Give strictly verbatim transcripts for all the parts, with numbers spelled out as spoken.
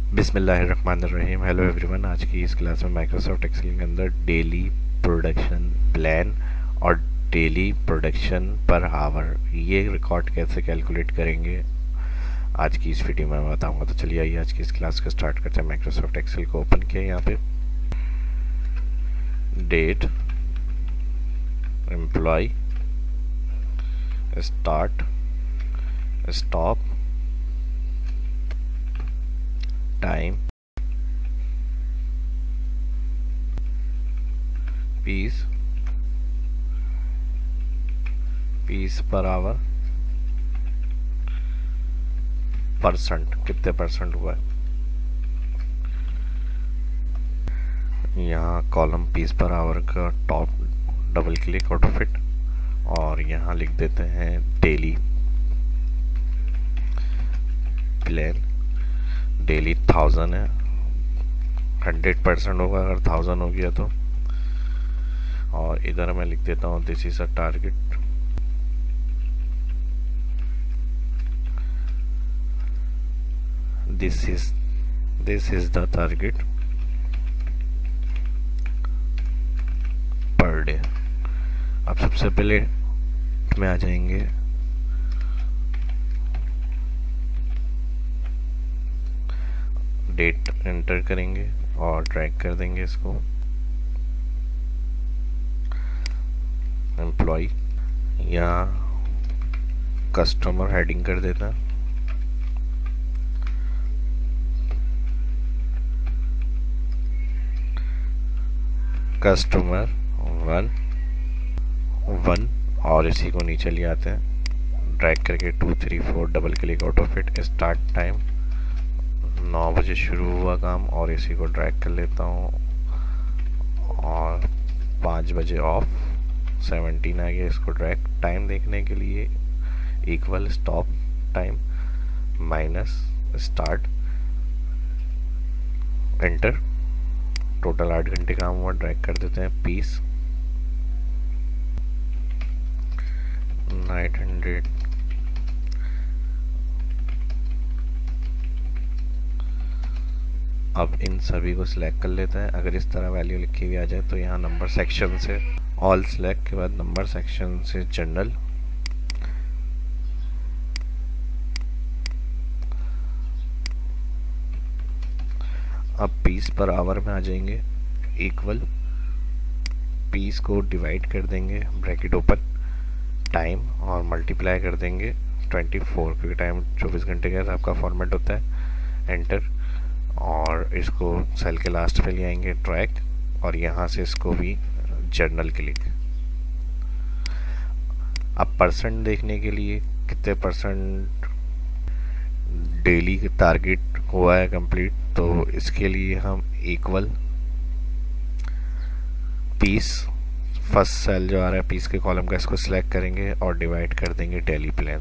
बिस्मिल्लाहिर्रहमानिर्रहीम। Hello everyone. आज की इस क्लास में माइक्रोसॉफ्ट एक्सेल के अंदर डेली प्रोडक्शन प्लान और डेली प्रोडक्शन पर आवर ये रिकॉर्ड कैसे कैलकुलेट करेंगे आज की इस वीडियो में मैं बताऊंगा। तो चलिए आइए आज की इस क्लास को स्टार्ट करते हैं। माइक्रोसॉफ्ट एक्सेल को ओपन किया, यहाँ पे date, employ, start, stop, time, piece, piece per hour, percent कितने परसेंट हुआ है। यहाँ कॉलम पीस पर आवर का top double click auto fit और यहाँ लिख देते हैं डेली प्लान। डेली थाउजेंड है, हंड्रेड परसेंट होगा अगर थाउजेंड हो गया तो। और इधर मैं लिख देता हूँ this is a target. This is this is the target per day. अब सबसे पहले में आ जाएंगे डेट एंटर करेंगे और ड्रैग कर देंगे इसको। एम्प्लॉय, यहाँ कस्टमर हेडिंग कर देता, कस्टमर वन वन और इसी को नीचे ले आते हैं ड्रैग करके two three four double click auto fit. Start time नौ बजे शुरू हुआ काम और इसी को ड्रैग कर लेता हूँ और पाँच बजे ऑफ, सेवनटीन आ गया। इसको ड्रैग टाइम देखने के लिए equal stop time minus start, enter. Total आठ घंटे काम हुआ, ड्रैग कर देते हैं पीस नाइन हंड्रेड। अब इन सभी को सिलेक्ट कर लेते हैं। अगर इस तरह वैल्यू लिखी हुई आ जाए तो यहाँ नंबर सेक्शन से ऑल सिलेक्ट के बाद नंबर सेक्शन से जनरल, अब पीस पर आवर में आ जाएंगे इक्वल, पीस को डिवाइड कर देंगे ब्रैकेट ओपन, टाइम और मल्टीप्लाई कर देंगे ट्वेंटी फोर क्योंकि टाइम चौबीस घंटे का आपका फॉर्मेट होता है। एंटर और इसको सेल के लास्ट पे ले आएंगे ड्रैग और यहाँ से इसको भी जर्नल क्लिक। अब परसेंट देखने के लिए कितने परसेंट डेली टारगेट हुआ है कंप्लीट, तो इसके लिए हम इक्वल पीस, फर्स्ट सेल जो आ रहा है पीस के कॉलम का, इसको सिलेक्ट करेंगे और डिवाइड कर देंगे डेली प्लान।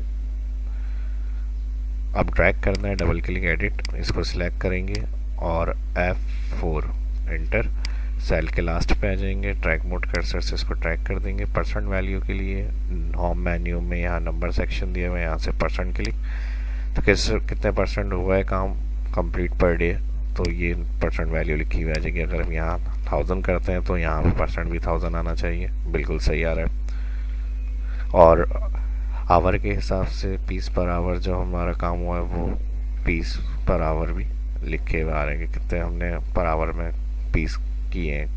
अब ड्रैग करना है डबल क्लिक एडिट, इसको सिलेक्ट करेंगे और एफ फोर एंटर। सेल के लास्ट पे आ जाएंगे, ड्रैग मोड कर्सर से इसको ड्रैग कर देंगे। परसेंट वैल्यू के लिए होम मेन्यू में यहाँ नंबर सेक्शन दिया हुआ है, यहाँ से परसेंट क्लिक। तो किस कितने परसेंट हुआ है काम कंप्लीट पर डे, तो ये परसेंट वैल्यू लिखी हुई आ जाएगी। अगर हम यहाँ थाउजेंड करते हैं तो यहाँ पर परसेंट भी थाउजेंड आना चाहिए, बिल्कुल सही आ रहा है। और आवर के हिसाब से पीस पर आवर जो हमारा काम हुआ है वो पीस पर आवर भी लिखे हुए आ रहे हैं कि कितने हमने पर आवर में पीस किए हैं।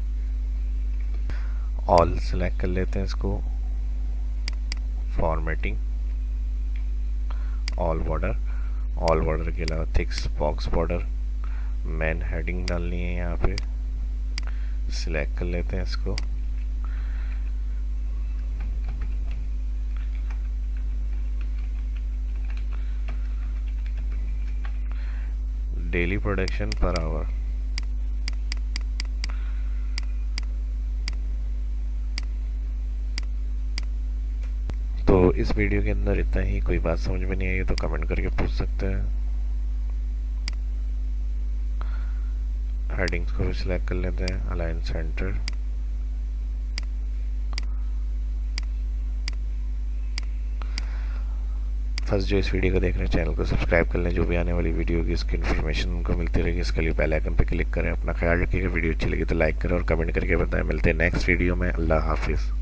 ऑल सेलेक्ट कर लेते हैं इसको, formatting, all border, all border के अलावा thick box border, main heading डालनी है यहाँ पे, सिलेक्ट कर लेते हैं इसको। डेली प्रोडक्शन पर आवर, तो इस वीडियो के अंदर इतना ही। कोई बात समझ में नहीं आई तो कमेंट करके पूछ सकते हैं। हेडिंग्स को भी सिलेक्ट कर लेते हैं, अलाइन सेंटर, फर्स्ट जो इस वीडियो को देख रहे हैं चैनल को सब्सक्राइब कर लें, जो भी आने वाली वीडियो होगी इसकी इन्फॉर्मेशन उनको मिलती रहेगी। इसके लिए बेल आइकन पर क्लिक करें। अपना ख्याल रखिएगा। वीडियो अच्छी लगी तो लाइक करें और कमेंट करके बताएं। मिलते हैं नेक्स्ट वीडियो में। अल्लाह हाफिज़।